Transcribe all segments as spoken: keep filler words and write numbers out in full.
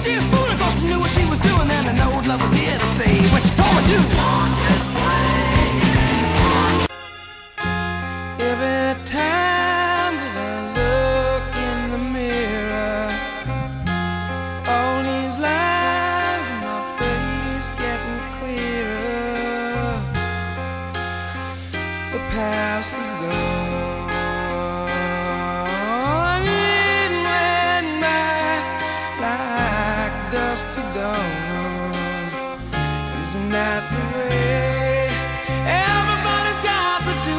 she a fool, of course she knew what she was doing, and I know love was here to stay when she told me to. Every time that I look in the mirror, all these lines in my face getting clearer. The past is gone, it went by like dusk to dawn. Isn't that the way everybody's got to do?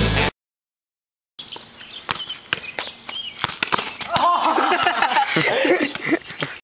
You're